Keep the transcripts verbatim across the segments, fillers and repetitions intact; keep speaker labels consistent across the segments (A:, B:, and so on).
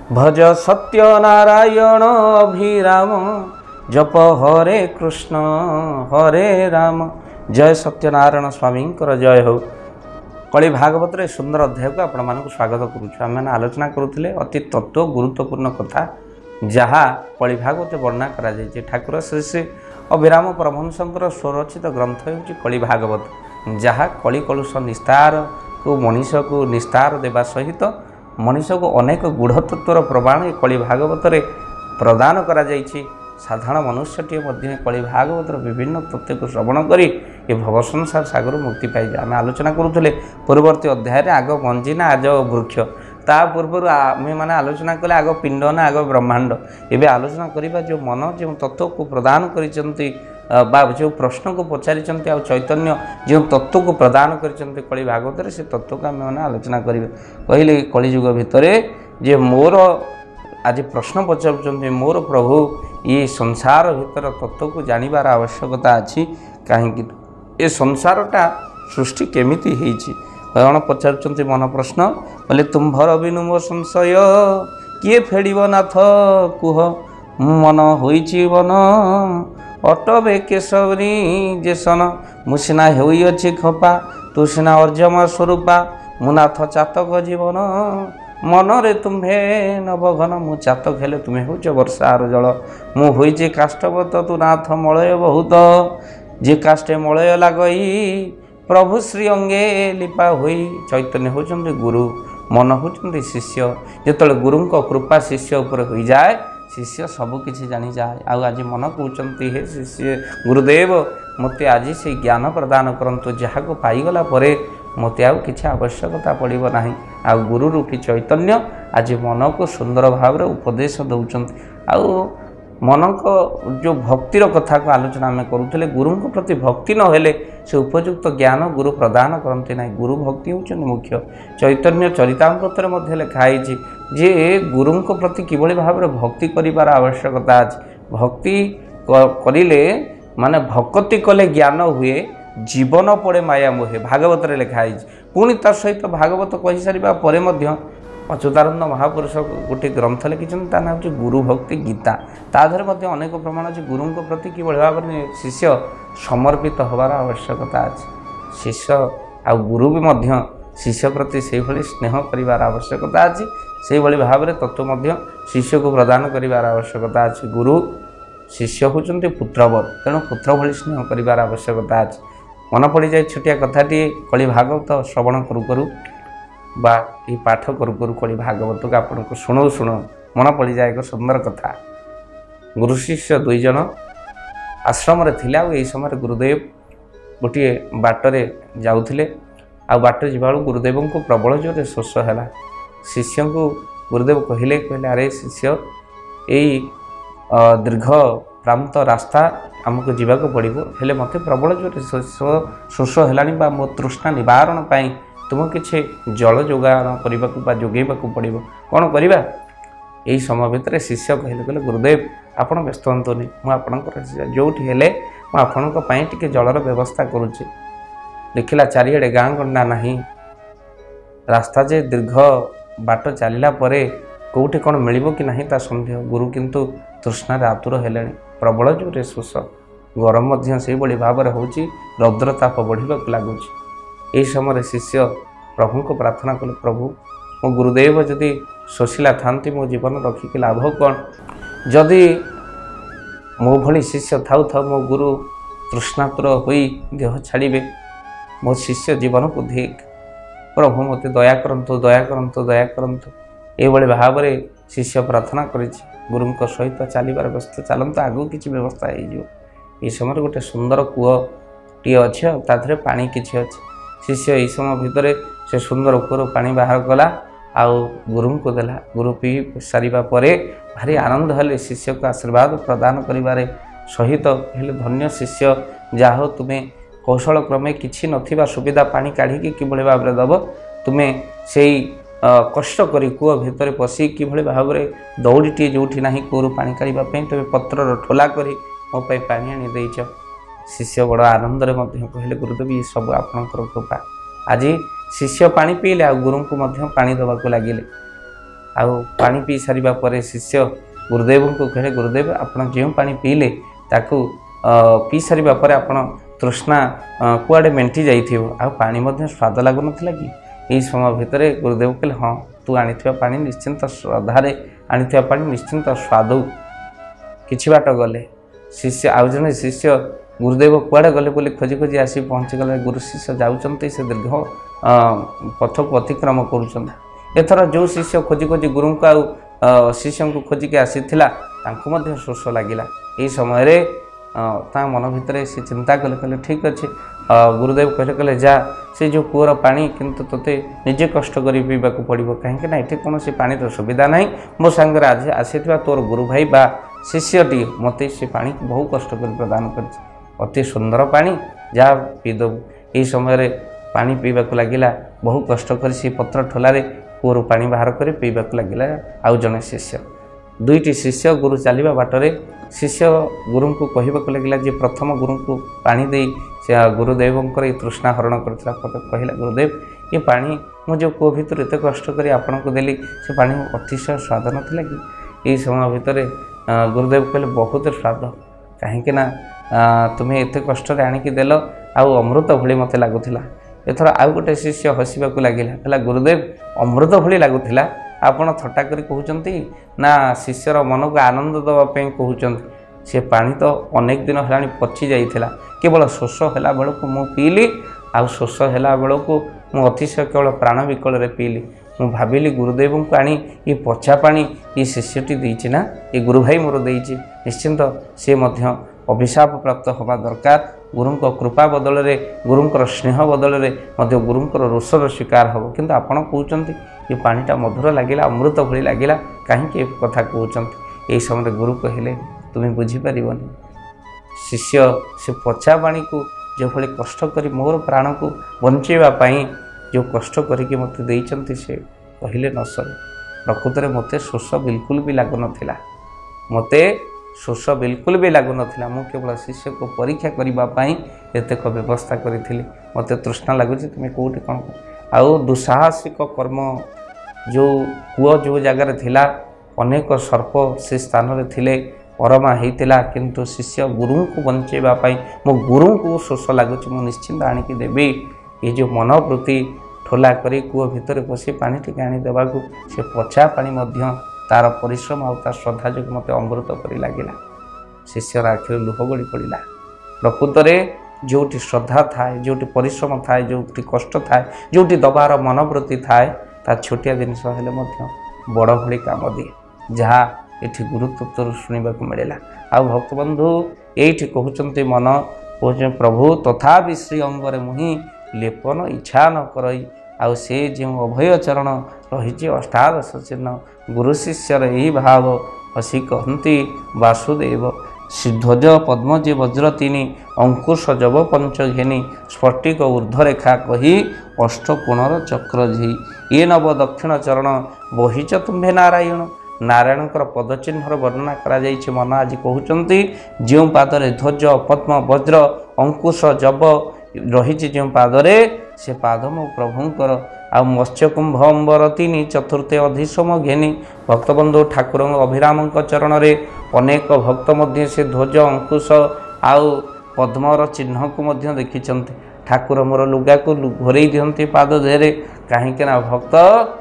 A: भज सत्य नारायण अभिराम जप हरे कृष्ण हरे राम। जय सत्यनारायण स्वामी जय हो। कली भागवत रे सुंदर अध्याय को आपण मानक स्वागत करुछु। आम आलोचना करुले अति तत्व गुरुत्वपूर्ण कथा जहाँ कली भागवत वर्णना करा जायछि। ठाकुर श्री श्री अभिराम परमहंसंकर स्वरचित ग्रंथ होछि कली भागवत, जहाँ कली कलुष निस्तार को मनीष को निस्तार देवा सहित मनीष को अनेक गूढ़तत्वर प्रमाण कली भागवत रे प्रदान करा जायछि। साधारण मनुष्यटीए मध्य कली भागवतर विभिन्न तथ्य को श्रवण करी ये भवसंसार सागर मुक्ति पाई जाए। आम आलोचना करुले पूर्ववर्ती अध्याय आग मंजी ना आज वृक्ष, ता पूर्व आम मैंने आलोचना कले आग पिंड ना आग ब्रह्मांड। एवं आलोचना करवा जो मन जो तत्व को प्रदान करिसेंती बा जो प्रश्न को पचारि आ चैतन्य जो तत्व को प्रदान करिसेंती कली भागवत से तत्व को आम मैंने आलोचना करेंगे। कहले कलिजुग भितर जे मोर आज प्रश्न पचार मोर प्रभु ये संसार भीतर तत्व को जानिबार आवश्यकता अच्छी कहीं ए संसारटा सृष्टि केमिति हेछि कौन पचार मन प्रश्न बोले तुम्भर बिनु मो संशय किए फेड़ब नाथ कुह मन होइछि वन अटबे केशवरी जेसन मुसिना होइछि खपा तु सिना अर्जमा स्वरूपा मुनाथ चातक जीवन मनरे तुम्हे नवघन मु चातक हेले तुम्हें होच वर्षार जल मु होइछि काष्ठवत तु नाथ मलय बहुत जे काष्ठे मलय लागई प्रभु श्री अंगे लिपा होई। चैतन्य होचंदी गुरु, मन होचंदी शिष्य। जेतले गुरु को कृपा शिष्य ऊपर हो जाए शिष्य सबकिछि जानी जाए। आ आज मन कहते हे शिष्य गुरुदेव मते आज से ज्ञान प्रदान करंतु जहाँ को पाईगला परे मते आउ किछि आवश्यकता पड़िब नाही। आ गुरु रूपी चैतन्य आज मन को सुंदर भाव रे उपदेश दौरान आउ मन को जो भक्तिर कथा को आलोचना आम करूँ गुरु प्रति भक्ति न हेले से उपयुक्त ज्ञान गुरु प्रदान करते ना। गुरु भक्ति होचन मुख्य। चैतन्य चरितामृत मध्य लिखाई जे गुरु प्रति किभली भाव में भक्ति करिवार आवश्यकता अछि। भक्ति करिले माने भक्ति कले ज्ञान हुए जीवन पड़े माया मोहे भागवत रे लिखाई। पुणी ता सहित भागवत कहि सारिबा परे मध्य अच्युतानंद महापुरुष गोटे ग्रंथ लिखिं ता नाम हूँ गुरु भक्ति गीता। ताधर मध्य अनेक प्रमाण अच्छे गुरु प्रति कि भाव में शिष्य समर्पित होवार आवश्यकता अच्छे। शिष्य आ गुरु भी मध्य शिष्य प्रति से भली स्नेह करिवार आवश्यकता अच्छी। से भली भाव में तत्व मध्य शिष्य को प्रदान करिवार आवश्यकता अच्छी। गुरु शिष्य होचंती पुत्रवत, तेणु पुत्र भली स्नेह करिवार आवश्यकता अच्छी। मन पड़ जाए छोटिया कथाटी कली भागवत श्रवण करू करू बा ये पाठ करू करू कली भागवत को आपन को शुणु शुणु मन पड़ जाए एक सुंदर कथा। गुरु शिष्य दुई जन आश्रम रे थिले। आ समय गुरुदेव गोटे बाटरे जाउथिले। आ बाटर जीवा गुरुदेव को प्रबल जोरे शोष है। शिष्य को गुरुदेव कहले कहले अरे शिष्य यही दीर्घ प्रांत रास्ता आमको जीवाक पड़ो हेले मत प्रबल जोरे शोष है मो तृष्णा निवारण पाई तुम किसी जल जोगान करने जोगेवाक पड़ो कौन करवा। यही समय भितर शिष्य कहले कहले गुरुदेव आपड़ व्यस्त हतुनि मुझे जो हेले मुझे जलर व्यवस्था करुच्ची। देखला चारिड़े गाँ गंडा नहीं रास्ता जे दीर्घ बाट चलला कौटे कौन मिल कि ना सन्देह। गुरु किंतु तृष्णार आतुर हेले प्रबल जोरे शोष गरम से भाव में होची रौद्रताप बढ़ा लगुच। यही समय शिष्य प्रभु को प्रार्थना कले प्रभु मो गुरुदेव जदि शोषिला थांती मो जीवन रखिक लाभ कौन। जदि मो भली शिष्य थाउ थाउ मो गुरु तृष्णातुर होई देह छाड़े मो शिष्य जीवन को धिक प्रभु मत दया करंतु दया करंतु दया करंतु। ये भाव में शिष्य प्रार्थना कर गुरु सहित चलबार व्यस्त चलते आगू किसी व्यवस्था हो। समय गोटे सुंदर कूह टी अच्छे ताधे पानी किसी अच्छे। शिष्य यही समय भितर से सुंदर कूर पानी बाहर कला आउ गुरु को देला। गुरु पी सारिबा परे भारी आनंद हेले शिष्य को आशीर्वाद प्रदान करिबारे सहित हेले धन्य शिष्य जा हो तुम्हें कौशल क्रमे किछि नथिबा सुविधा पानी काढ़ी किभली भाव में दब तुम्हें से कष्ट करी कूह भितर पशि किभली भाव में दौड़ीटे जो ना कूर पानी काढ़ापी तुम पत्रर ठोला करी मो पाई पानी आनी देच। शिष्य बड़ आनंद कहले गुरुदेव ये सब आपणकर कृपा। आज शिष्य पानी पीले आ गुरु को पानी दवाक लगिले। आउ पानी पी सारिबा परे शिष्य गुरुदेव को कहे गुरुदेव आपण जो पानी पीले ताकू पी सारिबा परे आपण तृष्णा कुआडे मेंटी जाइथिबो आ पानी मध्ये स्वाद लागु नथिला कि एई समय भितर गुरुदेव कहले हाँ तू आनिथिबा पानी निश्चिंत श्रद्धारे आनिथिबा पानी निश्चिंत स्वाद किछि बाट गले शिष्य आउ जने शिष्य गुरुदेव कुआडे गले बोली खोजी खोजी आसी पहुँची गले गुरु शिष्य जाउचंती से दीर्घ पथ को अतिक्रम करुचंती एथर जो शिष्य खोजी खोजी गुरु को आउ शिष्य को खोजिक आसीथिला तांको मध्ये शोष लागिला एई समय रे ता मन भितर से चिंता कले कले ठीक अच्छे गुरुदेव कहले कहले जा से जो कूअर पानी किंतु तोते निजे कष्ट करी पीबा को पड़िबो कहीं ना एठी कौन से पानी तो सुविधा नहीं मो संगे आज आसीथिबा तोर गुरु भाई बा शिष्यटी मते से पानी बहु कष्ट कर प्रदान कर अति सुंदर पानी जा पीदबू यही समय पानी पीबा को लगिला बहु कष्ट कर सी पत्र ठोलारे कूअर पानी बाहर कर पीबा को लगिला आउ जने शिष्य दुईटी शिष्य गुरु चलवा बाटरे शिष्य गुरु को कहवाक लगिला जे प्रथम गुरु को पानी दे से गुरुदेव ये तृष्णा हरण करता कहला गुरुदेव ये पानी मु जो कूह भितर एत कष्ट कर आपण को देली से पानी अतिशय स्वाद नाला कि यही समय भितर गुरुदेव कहले बहुत स्वाद कहीं ना तुम्हें एत कष्ट आणिकी देल आउ अमृत भली मत लगुला एथर आउ गोटे शिष्य हसवाक लगिला कहला गुरुदेव अमृत भली लगुला आपण थट्टा करी कहउचंती ना शिष्यर मन को आनंद दवाई कहउचंती से पानी तो अनेक दिन है पची जाइथिला केवल शोष है बेलू मु पीली आउ शोष है बेलू मु अतिशय केवल प्राण विकल रे पीली मु भाविली गुरुदेव को आनी ये पचा पानी ये शिष्यटी देइछि ना ये गुरु भाई मोर देइछि निश्चिंत से मध्य अभिशाप प्राप्त होगा दरकार गुरु कृपा बदल रे गुरुंकर स्नेह बदल रे मध्य गुरुंकर रोषर शिकार हम किंतु आपण कहउचंती ये पानीटा मधुर लगिला अमृत भली लगिला कहीं कथा कहउचंती एई समय गुरु कहले तुम्हें बुझीपारबनी शिष्य से पचा पानी को जो भली कष्ट करी मोर प्राण को बंचेवाई जो कष्ट करके मत देइचंती से कहले न सरे प्रकृत में मत शोष बिल्कुल भी लागु नथिला मते शोष बिल्कुल भी लागु नथिला मु केवल शिष्य को परीक्षा करने एतेक व्यवस्था करी मत तृष्णा लगुच तुम्हें कौटी कौन आउ दुस्साहसिक कर्म जो कूଅ जो जगार थिला अनेक सर्प से स्थान रे थिले परमा होता किंतु शिष्य गुरु को बंचेवाई मो गुरु को शोष लगुच मु निश्चिंत आणिकी देवी ये जो मनोवृत्ति ठोला करी कूଅ भितर पशि पानी टिके आनी देवाकू से पचा पानी मध्य तार परिश्रम आ तार श्रद्धा जो मत अमृत परी लगिला शिष्यर आखिर लुह गड़ी पड़ा प्रकृत में जोटी श्रद्धा थाए जोटी परिश्रम थाए जोटी कष्ट थाए जोटी दबार मनोवृत्ति थाए ता छोटिया जिनिस हेले मध्य बड़ भली काम दिए जहाँ ये गुरुत्व शुणा मिलला आ भक्तबंधु ये कहते मन कहते प्रभु तथा श्री अंगरे मुहि लेपन इच्छा न करई आउ से जो अभय चरण रही अष्टादश चिन्ह गुरु शिष्यर यही भाव हसी कहती वासुदेव सिद्धज पद्मजे वज्र तीन अंकुश जब पंच घेनी स्फटिक ऊर्ध्वरेखा कही अष्टकोणर चक्र झी ये नव दक्षिण चरण बहिच तुम्भे नारायण नारायण पदचिन्हर वर्णना करा जाइछि मन आज कहउचंती जो पादरे ध्वज पद्म वज्र अंकुश जब रही जो पादरे से पाद मो प्रभुंकर आ मत्स्यकुंभ अंबर तीन चतुर्थे अधिसोम घेनी भक्तबंधु ठाकुर अभिराम चरण रे अनेक भक्त मध्य से ध्वज अंकुश आउ पद्मर चिन्ह को मध्य देखिचंती ठाकुर मोर लुगा को घोरे दियंती पाद देहरे कहीं भक्त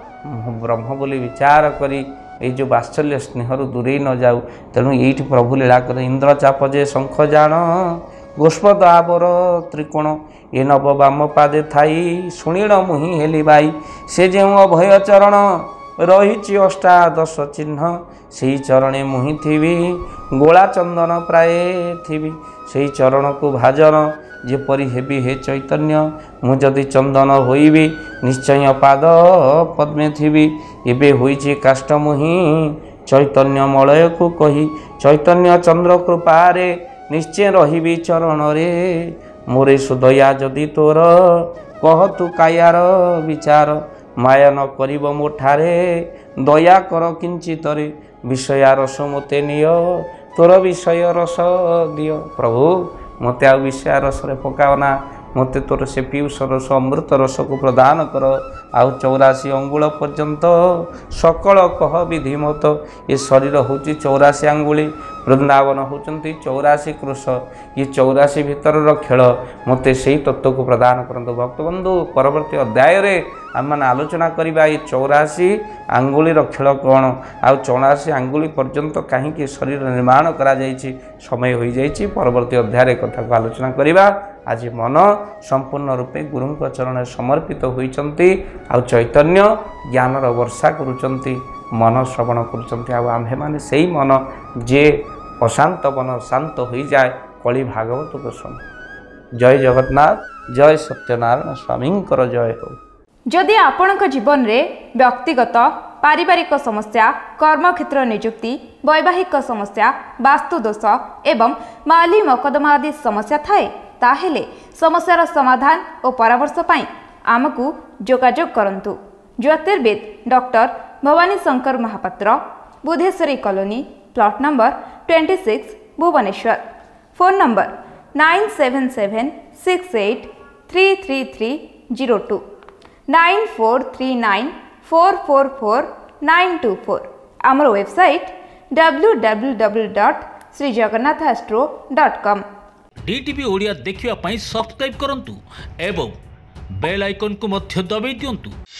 A: ब्रह्म बोली विचार करी ये जो वात्सल्य स्नेहर दूरे न जाऊ तेणु ये प्रभु लीला कर इंद्र चाप जे शंख जान गोष्पद आवर त्रिकोण ये नव बाम पादे थाई शुणीण मुहि हेली बाई से जो अभय चरण रही अष्टादश चिन्ह से चरणे मुहि थी गोला चंदन प्राय थी से चरण को भाजन जेपरी हेबी हे चैतन्य मुझे चंदन होइबी निश्चय पाद पद्मे थी एबे होइछि काष्ठ मुहि चैतन्य मलय को कही चैतन्य चंद्र कृपारे निश्चय रही चरण रे मोरे सुदया जदि तोर कह तू कायार विचार माया न करिब मोठारे दया कर किंचितरे विषया रस मते निय तोर विषय रस दियो प्रभु मते आ विषय रस रे पकाओना ମୋତେ ତୋର ସେ ପିୟୁଷ ରସ ଅମୃତ ରସକୁ ପ୍ରଦାନ କର। ଆଉ ଚଉରାଶୀ ଅଙ୍ଗୁଳ ପର୍ଯ୍ୟନ୍ତ ସକଳ କହ ବିଧି ମତ। ଏ ଶରୀର ହେଉଛି ଚଉରାଶୀ ଆଙ୍ଗୁଳି, ବୃନ୍ଦାବନ ହେଉଛନ୍ତି ଚଉରାଶୀ କୃଷ। ଏ ଚଉରାଶୀ ଭିତରର ଖେଳ ମୋତେ ସେଇ ତତ୍ତ୍ୱକୁ ପ୍ରଦାନ କରନ୍ତୁ। ଭକ୍ତବନ୍ଧୁ, ପରବର୍ତ୍ତୀ ଅଧ୍ୟାୟରେ ଆମମାନେ ଆଲୋଚନା କରିବା ଏ ଚଉରାଶୀ ଆଙ୍ଗୁଳିର ଖେଳ କ'ଣ, ଆଉ ଚଉରାଶୀ ଆଙ୍ଗୁଳି ପର୍ଯ୍ୟନ୍ତ କାହିଁକି ଶରୀର ନିର୍ମାଣ କରାଯାଇଛି। ସମୟ ହୋଇଯାଇଛି, ପରବର୍ତ୍ତୀ ଅଧ୍ୟାୟରେ କଥାକୁ ଆଲୋଚନା କରିବା। ଆଜି ମନ ସମ୍ପୂର୍ଣ୍ଣ ରୂପେ ଗୁରୁଙ୍କ ଚରଣରେ ସମର୍ପିତ ହୋଇଛନ୍ତି, ଆଉ ଚୈତନ୍ୟ ଜ୍ଞାନର ବର୍ଷା କରୁଛନ୍ତି, ମନ ଶ୍ରବଣ କରୁଛନ୍ତି। ଆଉ ଆମ୍ଭେମାନେ ସେଇ ମନ ଯେ ଅଶାନ୍ତ ମନ ଶାନ୍ତ ହୋଇଯାଏ କଳି ଭାଗବତକୁ ଶୁଣ। ଜୟ ଜଗନ୍ନାଥ, ଜୟ ସତ୍ୟନାରାୟଣ ସ୍ୱାମୀଙ୍କର ଜୟ ହେଉ।
B: ଯଦି ଆପଣଙ୍କ ଜୀବନରେ ବ୍ୟକ୍ତିଗତ ପାରିବାରିକ ସମସ୍ୟା, କର୍ମକ୍ଷେତ୍ର ନିଯୁକ୍ତି, ବୈବାହିକ ସମସ୍ୟା, ବାସ୍ତୁଦୋଷ ଏବଂ ମାଲି ମକଦ୍ଦମା ଆଦି ସମସ୍ୟା ଥାଏ, ତାହେଲେ ସମସ୍ୟାର ସମାଧାନ ଓ ପରାମର୍ଶ ପାଇଁ ଆମକୁ ଯୋଗାଯୋଗ କରନ୍ତୁ। ଜ୍ୟୋତିର୍ବିଦ doctor Bhabani Shankar Mahapatra, Budheswari colony, plot number twenty six, Bhubaneswar. Phone number nine seven seven six eight three three three zero two nine four three nine four four four nine two four. ଆମର website W W W dot Shri Jagannath astro dot com.
C: DTV Odia ଦେଖିବା ପାଇଁ subscribe କରନ୍ତୁ ଏବଂ bail ଆଇକନ୍କୁ ମଧ୍ୟ ଦବାଇ ଦିଅନ୍ତୁ।